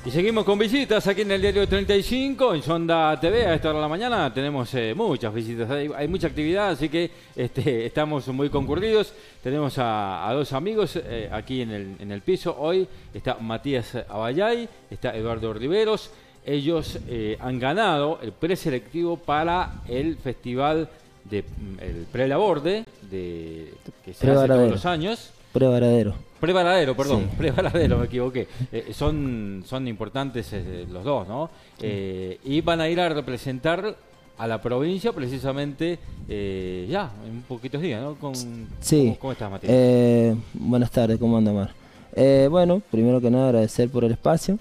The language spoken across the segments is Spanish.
Y seguimos con visitas aquí en el Diario 35, en Sonda TV. A esta hora de la mañana tenemos muchas visitas, hay mucha actividad, así que estamos muy concurridos. Tenemos a dos amigos aquí en el piso. Hoy está Matías Abayay, está Eduardo Riveros. Ellos han ganado el preselectivo para el festival el Prelaborde, que se hace todos los años. Prevaradero, perdón, sí. Prevaradero, me equivoqué. Son importantes los dos, ¿no? Y van a ir a representar a la provincia precisamente ya, en un poquitos días, ¿no? Sí. ¿Cómo estás, Matías? Buenas tardes, ¿cómo anda, Mar? Bueno, primero que nada agradecer por el espacio.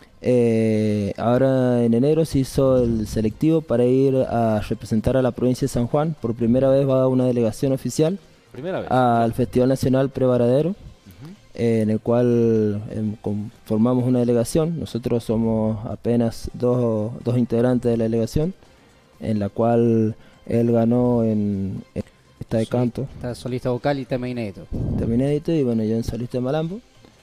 Ahora en enero se hizo el selectivo para ir a representar a la provincia de San Juan. Por primera vez va una delegación oficial al Festival Nacional Prevaradero, en el cual formamos una delegación. Nosotros somos apenas dos integrantes de la delegación, en la cual él ganó en esta de canto. Está solista vocal y tema inédito. Tema inédito, y bueno, yo en solista de malambo.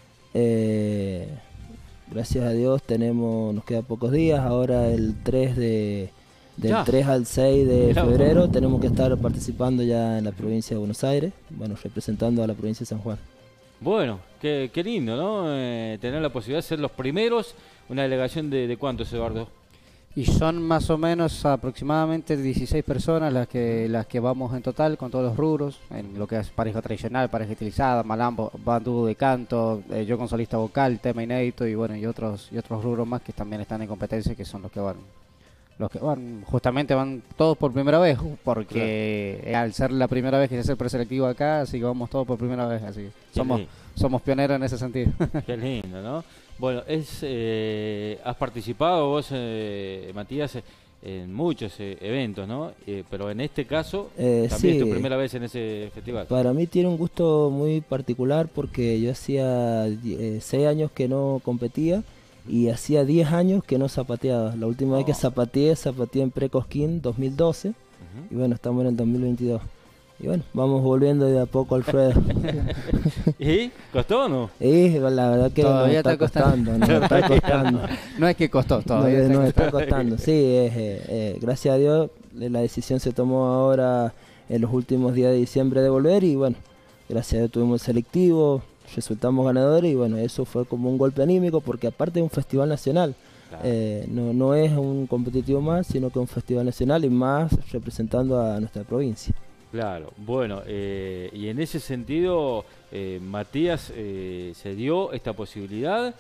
Gracias a Dios nos queda pocos días. Ahora del 3 al 6 de febrero tenemos que estar participando ya en la provincia de Buenos Aires, bueno, representando a la provincia de San Juan. Bueno, qué lindo, ¿no? Tener la posibilidad de ser los primeros. Una delegación de ¿cuántos, Eduardo? Y son más o menos aproximadamente 16 personas las que vamos en total, con todos los rubros, en lo que es pareja tradicional, pareja estilizada, malambo, bandú de canto, yo con solista vocal, tema inédito y bueno, y otros rubros más que también están en competencia, que son los que van justamente van todos por primera vez, porque claro, al ser la primera vez que se hace el preselectivo acá, así que vamos todos por primera vez, así que somos pioneros en ese sentido. Qué lindo, ¿no? Bueno, has participado vos, Matías, en muchos eventos, ¿no? Pero en este caso, también sí, es tu primera vez en ese festival. Para mí tiene un gusto muy particular porque yo hacía 6 años que no competía y hacía 10 años que no zapateaba. La última vez que zapateé en Precosquín 2012 y bueno, estamos en el 2022. Y bueno, vamos volviendo de a poco, Alfredo. ¿Y? ¿Costó o no? La verdad que todavía nos está costando. No es que costó, todavía nos está costando. Sí, gracias a Dios la decisión se tomó ahora en los últimos días de diciembre de volver y bueno, gracias a Dios tuvimos el selectivo, resultamos ganadores y bueno, eso fue como un golpe anímico porque aparte de un festival nacional, claro, no es un competitivo más, sino que un festival nacional y más representando a nuestra provincia. Claro, bueno, y en ese sentido, Matías se dio esta posibilidad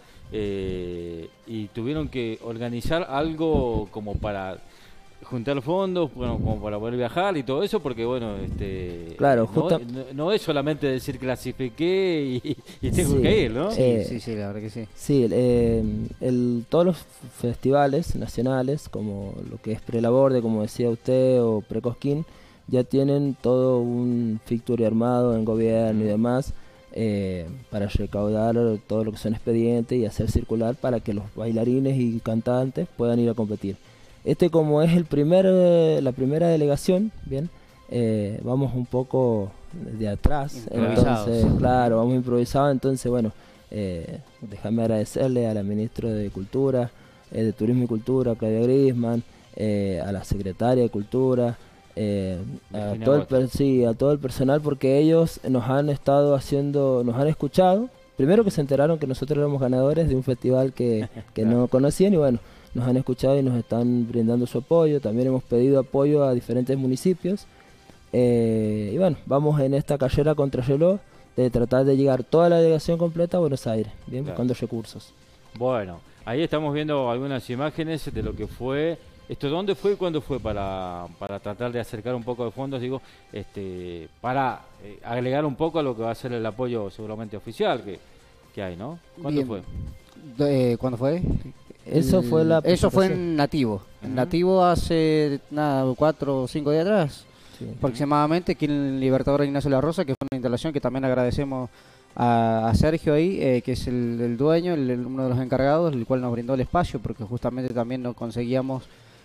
y tuvieron que organizar algo como para juntar fondos, bueno, como para poder viajar y todo eso, porque bueno, claro, no es solamente decir clasifiqué y tengo que ir, ¿no? Sí, la verdad que sí. Sí, todos los festivales nacionales, como lo que es Prelaborde, como decía usted, o Precosquín, ya tienen todo un fictory armado en gobierno y demás para recaudar todo lo que son expedientes y hacer circular para que los bailarines y cantantes puedan ir a competir. Como es la primera delegación, bien, vamos un poco de atrás, entonces, claro, vamos improvisados, entonces bueno, déjame agradecerle a la ministra de Cultura, de Turismo y Cultura, Claudia Griezmann, a la secretaria de Cultura, a todo el personal, porque ellos nos han escuchado. Primero que se enteraron que nosotros éramos ganadores de un festival que no conocían y bueno, nos han escuchado y nos están brindando su apoyo. También hemos pedido apoyo a diferentes municipios y bueno, vamos en esta carrera contra reloj de tratar de llegar toda la delegación completa a Buenos Aires, bien, claro, buscando recursos. Bueno, ahí estamos viendo algunas imágenes de lo que fue. ¿Dónde fue y cuándo fue para tratar de acercar un poco de fondos, digo, para agregar un poco a lo que va a ser el apoyo seguramente oficial que hay, ¿no? ¿Cuándo fue? ¿Cuándo fue? Eso fue en Nativo. En Nativo hace 4 o 5 días atrás, sí, aproximadamente, aquí en Libertador Ignacio La Rosa, que fue una instalación que también agradecemos a Sergio ahí, que es el dueño, uno de los encargados, el cual nos brindó el espacio, porque justamente también no conseguíamos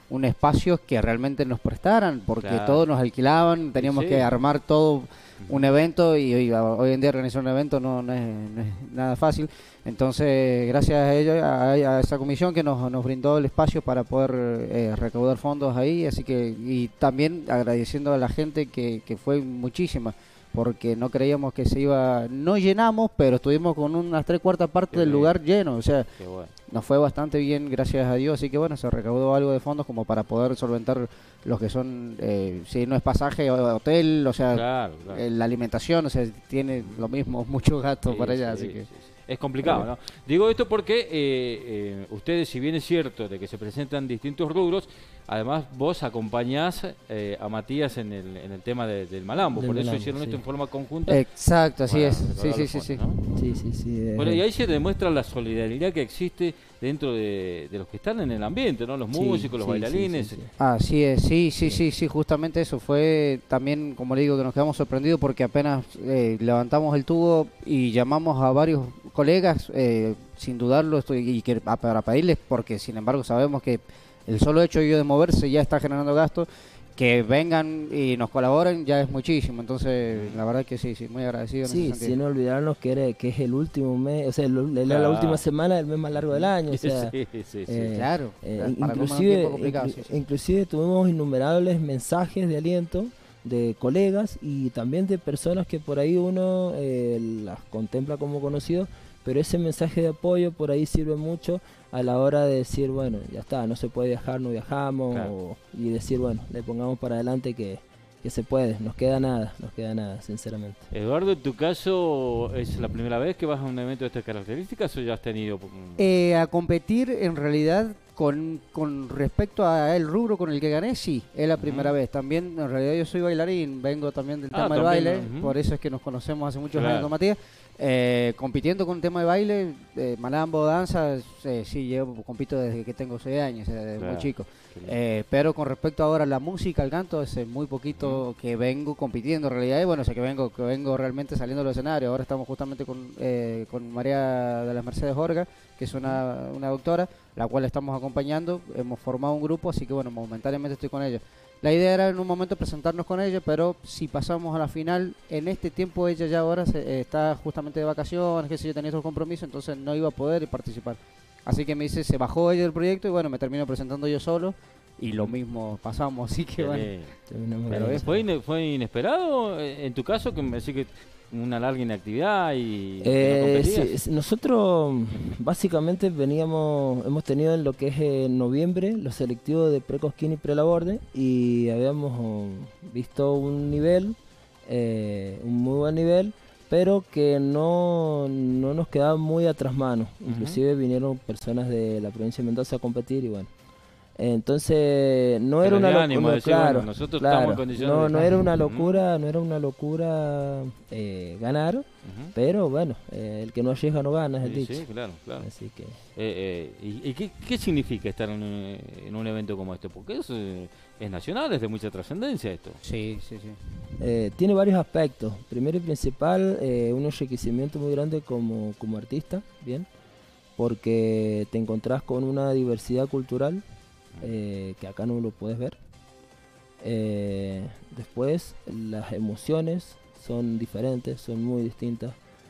un espacio que realmente nos prestaran, porque Claro. todos nos alquilaban, teníamos Sí. que armar todo un evento y hoy en día organizar un evento no es nada fácil. Entonces, gracias a ellos, a esa comisión que nos brindó el espacio para poder recaudar fondos ahí, así que, y también agradeciendo a la gente que fue muchísima, porque no creíamos que se iba, no llenamos, pero estuvimos con unas 3/4 partes Qué del bien. lugar lleno, o sea, Qué bueno. nos fue bastante bien, gracias a Dios, así que bueno, se recaudó algo de fondos como para poder solventar los que son, si no es pasaje o hotel, o sea, Claro, claro. la alimentación, o sea, tiene lo mismo, muchos gastos Sí, para allá, sí, así que... sí, sí. Es complicado, ¿no? Digo esto porque ustedes, si bien es cierto de que se presentan distintos rubros, además vos acompañás a Matías en el tema del Malambo, Del por eso Malambo, hicieron sí. esto en forma conjunta. Exacto, así para es, sí, recaudar sí, los sí, sí. fondos, ¿no? Sí, sí, sí. Bueno, y ahí se demuestra la solidaridad que existe dentro de los que están en el ambiente, ¿no? Los Sí, músicos, los sí, bailarines. sí, sí, sí. Así es, sí, justamente eso fue también, como le digo, que nos quedamos sorprendidos porque apenas levantamos el tubo y llamamos a varios colegas, sin dudarlo, para pedirles, porque sin embargo sabemos que el solo hecho de moverse ya está generando gastos, que vengan y nos colaboren ya es muchísimo, entonces la verdad que sí, muy agradecido en Sí, ese sentido. sin olvidarnos que es el último mes, o sea, la Claro. última semana del mes más largo del año, o sea, Sí, sí, sí. Claro, para como en un inclusive, tiempo complicado, sí, sí. inclusive tuvimos innumerables mensajes de aliento de colegas y también de personas que por ahí uno las contempla como conocidos, pero ese mensaje de apoyo por ahí sirve mucho a la hora de decir, bueno, ya está, no se puede viajar, no viajamos, Claro. y decir, bueno, le pongamos para adelante que se puede, nos queda nada, sinceramente. Eduardo, en tu caso, ¿es la primera vez que vas a un evento de estas características o ya has tenido? A competir en realidad con respecto al rubro con el que gané, sí, es la primera vez. También en realidad yo soy bailarín, vengo también del tema del también, baile, ujú. por eso es que nos conocemos hace muchos Claro. años con Matías. Compitiendo con el tema de baile, malambo, danza, sí, compito desde que tengo 6 años, desde Claro. muy chico. Qué lindo. Pero con respecto ahora a la música, al canto, es muy poquito que vengo compitiendo en realidad. Y bueno, o sea, que vengo realmente saliendo del escenario. Ahora estamos justamente con María de las Mercedes Orga, que es una doctora, la cual estamos acompañando. Hemos formado un grupo, así que bueno, momentáneamente estoy con ella. La idea era en un momento presentarnos con ella, pero si pasamos a la final, en este tiempo ella ya ahora está justamente de vacaciones, que sé yo, tenía otros compromisos, entonces no iba a poder participar. Así que me dice, se bajó ella del proyecto y bueno, me termino presentando yo solo y lo mismo pasamos, así que Qué bueno. lindo. Terminamos Pero de- ¿fue inesperado en tu caso que me decís que una larga inactividad y no competías? Sí, nosotros básicamente hemos tenido en lo que es en noviembre los selectivos de Precosquín y Prelaborde y habíamos visto un nivel, un muy buen nivel, pero que no nos quedaba muy atrás mano. Ujú. Inclusive vinieron personas de la provincia de Mendoza a competir y bueno. Entonces no Te era da una ánimo locura, decir, claro, bueno, nosotros estamos en condiciones de- no era una Ujú. locura, no era una locura ganar, Ujú. pero bueno, el que no llega no gana, es el Sí, dicho. sí, claro, claro. Así que ¿Y qué significa estar en un evento como este? Porque es nacional, es de mucha trascendencia esto. Sí, sí, sí. tiene varios aspectos. Primero y principal, un enriquecimiento muy grande como artista, bien, porque te encontrás con una diversidad cultural que acá no lo puedes ver. Después, las emociones son diferentes, son muy distintas.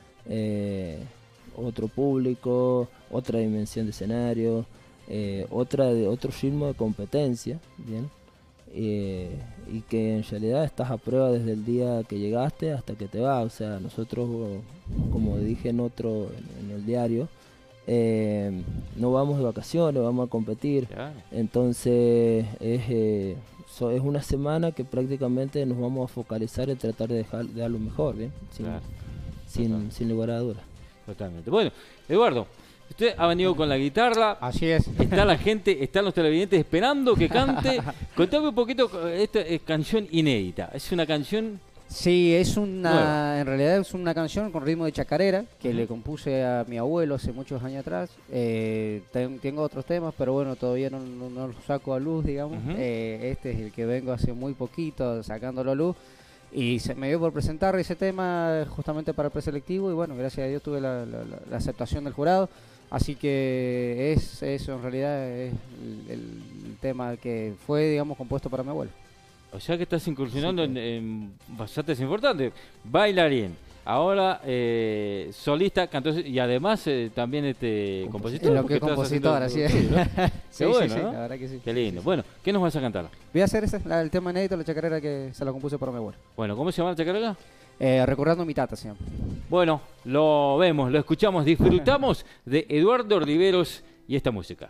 Otro público, otra dimensión de escenario, otro ritmo de competencia, bien, y que en realidad estás a prueba desde el día que llegaste hasta que te vas. O sea, nosotros, como dije en el diario, no vamos de vacaciones, vamos a competir. Claro. Entonces es una semana que prácticamente nos vamos a focalizar en tratar de dar lo mejor, bien, Claro. sin lugar a dudas. Totalmente. Bueno, Eduardo, usted ha venido con la guitarra. Así es. Está la gente, están los televidentes esperando que cante. Contame un poquito, esta es canción inédita. Es una canción. Sí, es Nueva. en realidad es una canción con ritmo de chacarera que Ujú. le compuse a mi abuelo hace muchos años atrás. Tengo otros temas, pero bueno, todavía no los saco a luz, digamos. Ujú. Este es el que vengo hace muy poquito sacándolo a luz. Y se me dio por presentar ese tema justamente para el preselectivo y bueno, gracias a Dios tuve la aceptación del jurado. Así que es eso, en realidad es el tema que fue, digamos, compuesto para mi abuelo. O sea que estás incursionando en bastantes importantes. Bailarín, ahora solista, cantor y además también compositor. En lo que es porque estás compositor, haciendo así es. tuyo, ¿no? Sí, Qué bueno, sí, ¿no? la verdad que sí. Qué lindo. Sí, sí. Bueno, ¿qué nos vas a cantar? Voy a hacer el tema inédito, la chacarera que se la compuse para mi abuelo. Bueno, ¿cómo se llama la chacarera? Recordando a mi tata, se llama. Bueno, lo vemos, lo escuchamos, disfrutamos de Eduardo Riveros y esta música.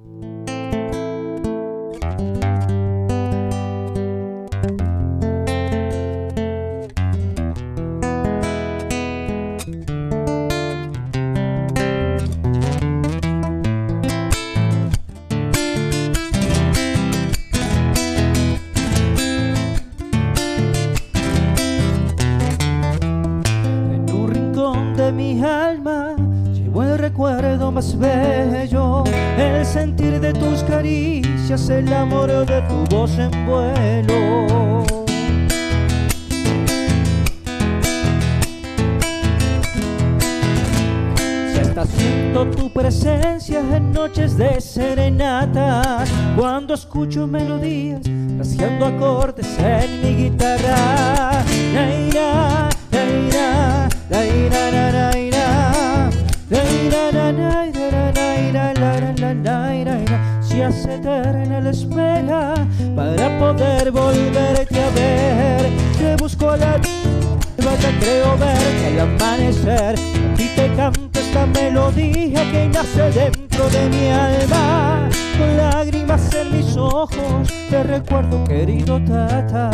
Mi alma llevo el recuerdo más bello, el sentir de tus caricias, el amor de tu voz en vuelo. Si hasta siento tu presencia en noches de serenatas, cuando escucho melodías rasgando acordes en mi guitarra. Naira, naira, naira, naira, naira, naira, naira, naira. Si hace eterna la espera para poder volverte a ver, te busco la te creo verte al amanecer. A ti te canto esta melodía que nace dentro de mi alma. Con lágrimas en mis ojos te recuerdo, querido tata.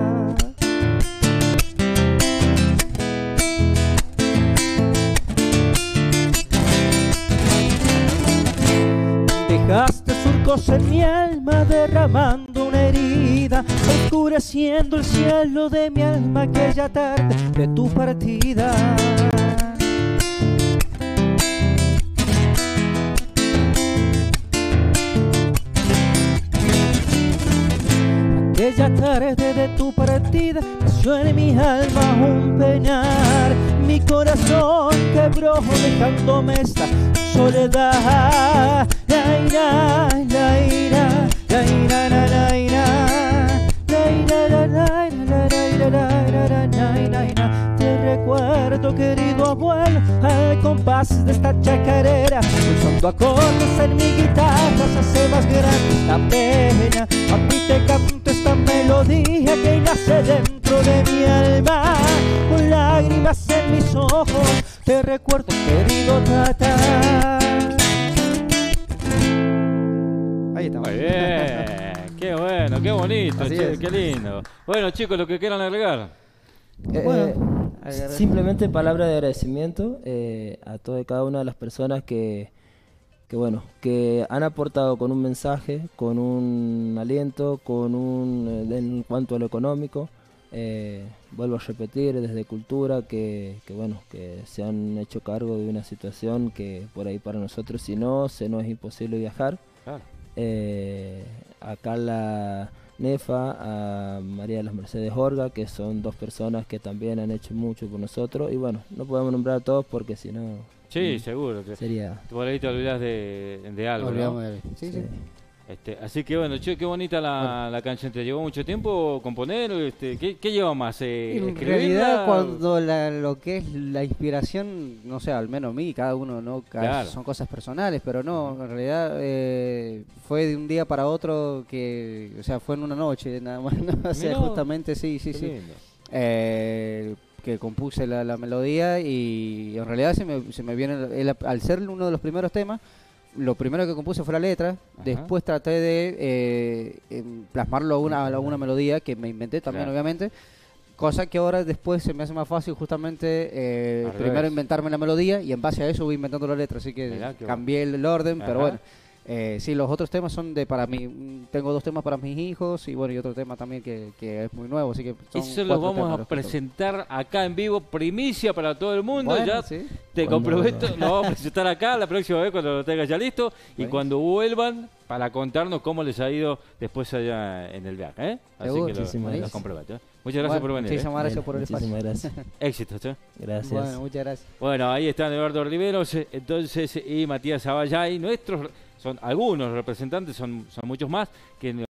Dejaste surcos en mi alma, derramando una herida, oscureciendo el cielo de mi alma aquella tarde de tu partida. Aquella tarde de tu partida nació en mi alma un penar. Mi corazón quebró dejándome esta soledad. Laira, laira, laira, laira, laira, laira, laira. Te recuerdo, querido abuelo, al compás de esta chacarera, pulsando acordes en mi guitarra se hace más grande esta pena. A ti te canto esta melodía que nace dentro de mi alma. Con lágrimas en mis ojos te recuerdo, querido tata. Ahí está. Muy bien, qué bueno, qué bonito, Así che, es. qué lindo. Bueno, chicos, lo que quieran agregar. Simplemente palabra de agradecimiento a todas y cada una de las personas que han aportado con un mensaje, con un aliento, en cuanto a lo económico. Vuelvo a repetir, desde Cultura, que se han hecho cargo de una situación que por ahí para nosotros, si no, se nos es imposible viajar. Claro. Acá la Nefa, a María de las Mercedes Orga, que son dos personas que también han hecho mucho por nosotros. Y bueno, no podemos nombrar a todos porque si no... Sí, seguro. Sería... Por ahí te olvidás de algo, ¿no? Olvidamos de él. Sí, sí. Así que bueno, che, qué bonita la canción. ¿Te llevó mucho tiempo componer? ¿Qué lleva más? En ¿Escribirla? realidad, cuando lo que es la inspiración, no sé, al menos a mí, cada uno, ¿no? Claro. Son cosas personales, pero no, en realidad fue de un día para otro que, o sea, fue en una noche, nada más, ¿no? O sea, Mirá. justamente, sí. Qué lindo. Que compuse la melodía y en realidad se me viene, al ser uno de los primeros temas, lo primero que compuse fue la letra. Ajá. Después traté de plasmarlo a una melodía que me inventé también, Claro. obviamente. Cosa que ahora después se me hace más fácil justamente Al primero revés. inventarme la melodía y en base a eso voy inventando la letra. Así que Mirá, qué cambié el orden, Ajá. pero bueno. Sí, los otros temas son para mí. Tengo 2 temas para mis hijos y bueno, y otro tema también que es muy nuevo. Así que son Eso lo 4 vamos temas a los que presentar acá en vivo, primicia para todo el mundo. Bueno, Ya sí. te Cuando comprometo, lo vamos a presentar acá la próxima vez cuando lo tengas ya listo y Bueno. cuando vuelvan para contarnos cómo les ha ido después allá en el viaje. Así Seguro. que Muchísimas lo gracias. comprometo. Muchas gracias Bueno, por venir. muchísimas gracias por el espacio. Muchísimas gracias. Éxitos. Gracias. Bueno, muchas gracias. Bueno, ahí están Eduardo Riveros, entonces, y Matías Abayay, nuestros son algunos representantes, son muchos más, que